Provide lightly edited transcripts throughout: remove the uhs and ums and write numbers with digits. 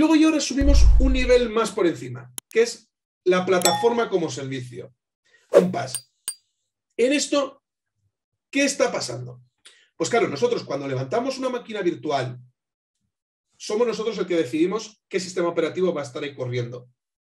luego ya ahora subimos un nivel más por encima, que es la plataforma como servicio, un PaaS. En esto, ¿qué está pasando? Pues claro, nosotros cuando levantamos una máquina virtual, somos nosotros el que decidimos qué sistema operativo va a estar ahí corriendo.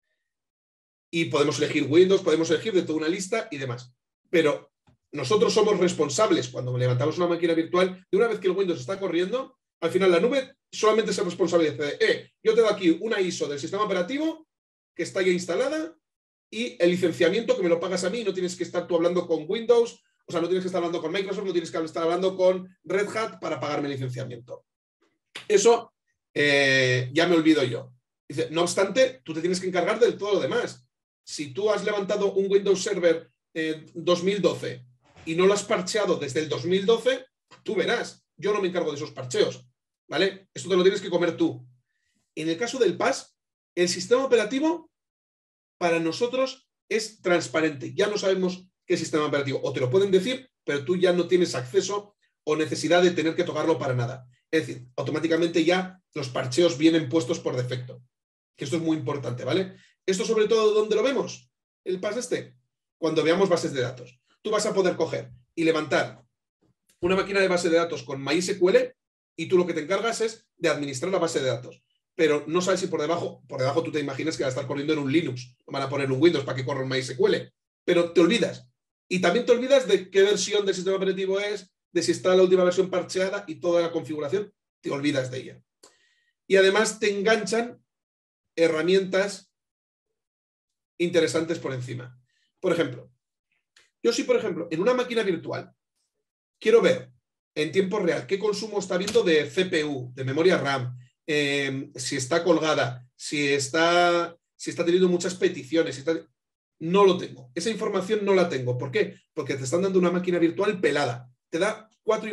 Y podemos elegir Windows, podemos elegir de toda una lista y demás. Pero nosotros somos responsables, cuando levantamos una máquina virtual, de una vez que el Windows está corriendo, al final la nube solamente es responsable de, yo te doy aquí una ISO del sistema operativo que está ya instalada y el licenciamiento que me lo pagas a mí, no tienes que estar tú hablando con Windows, o sea, no tienes que estar hablando con Microsoft, no tienes que estar hablando con Red Hat para pagarme el licenciamiento. Eso ya me olvido yo. Dice, no obstante, tú te tienes que encargar de todo lo demás. Si tú has levantado un Windows Server 2012 y no lo has parcheado desde el 2012, tú verás, yo no me encargo de esos parcheos, ¿vale? Esto te lo tienes que comer tú. En el caso del PaaS, el sistema operativo para nosotros es transparente. Ya no sabemos qué sistema operativo. O te lo pueden decir, pero tú ya no tienes acceso o necesidad de tener que tocarlo para nada. Es decir, automáticamente ya los parcheos vienen puestos por defecto. Que esto es muy importante, ¿vale? Esto sobre todo, ¿dónde lo vemos? El PaaS cuando veamos bases de datos. Tú vas a poder coger y levantar una máquina de base de datos con MySQL y tú lo que te encargas es de administrar la base de datos. Pero no sabes si por debajo tú te imaginas que va a estar corriendo en un Linux. Van a poner un Windows para que corra un MySQL. Pero te olvidas. Y también te olvidas de qué versión del sistema operativo es, de si está la última versión parcheada y toda la configuración. Te olvidas de ella. Y además te enganchan herramientas interesantes por encima. Por ejemplo, yo sí, por ejemplo, en una máquina virtual quiero ver en tiempo real qué consumo está habiendo de CPU, de memoria RAM, si está colgada, si está teniendo muchas peticiones. No lo tengo. Esa información no la tengo. ¿Por qué? Porque te están dando una máquina virtual pelada. Te da 4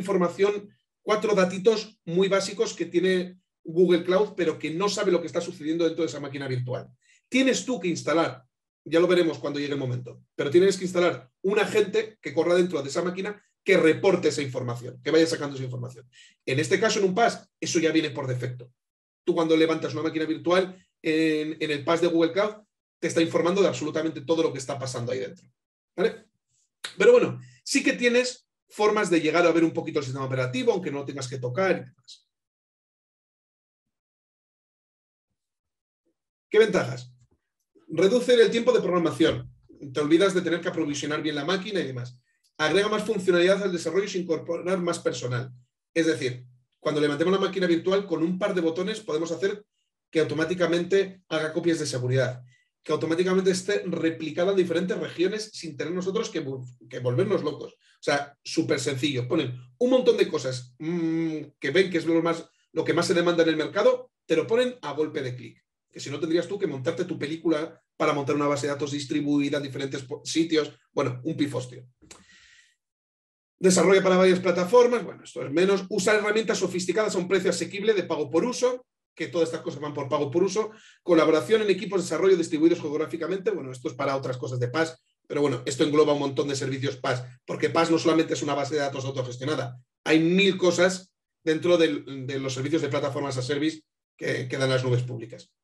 datitos muy básicos que tiene Google Cloud, pero que no sabe lo que está sucediendo dentro de esa máquina virtual. Tienes tú que instalar, ya lo veremos cuando llegue el momento, pero tienes que instalar un agente que corra dentro de esa máquina que reporte esa información, que vaya sacando esa información. En este caso, en un PaaS, eso ya viene por defecto. Tú cuando levantas una máquina virtual en el PaaS de Google Cloud, te está informando de absolutamente todo lo que está pasando ahí dentro, ¿vale? Pero bueno, sí que tienes formas de llegar a ver un poquito el sistema operativo, aunque no lo tengas que tocar y demás. ¿Qué ventajas? Reduce el tiempo de programación. Te olvidas de tener que aprovisionar bien la máquina y demás. Agrega más funcionalidad al desarrollo sin incorporar más personal. Es decir, cuando levantemos la máquina virtual, con un par de botones podemos hacer que automáticamente haga copias de seguridad, que automáticamente esté replicada en diferentes regiones sin tener nosotros que volvernos locos. O sea, súper sencillo. Ponen un montón de cosas que ven que es lo que más se demanda en el mercado, te lo ponen a golpe de clic. Que si no tendrías tú que montarte tu película para montar una base de datos distribuida en diferentes sitios. Bueno, un pifostio. Desarrolla para varias plataformas. Bueno, esto es menos. Usar herramientas sofisticadas a un precio asequible de pago por uso, que todas estas cosas van por pago por uso. Colaboración en equipos de desarrollo distribuidos geográficamente. Bueno, esto es para otras cosas de PaaS, pero bueno, esto engloba un montón de servicios PaaS, porque PaaS no solamente es una base de datos autogestionada. Hay 1000 cosas dentro de los servicios de plataformas a service que dan las nubes públicas.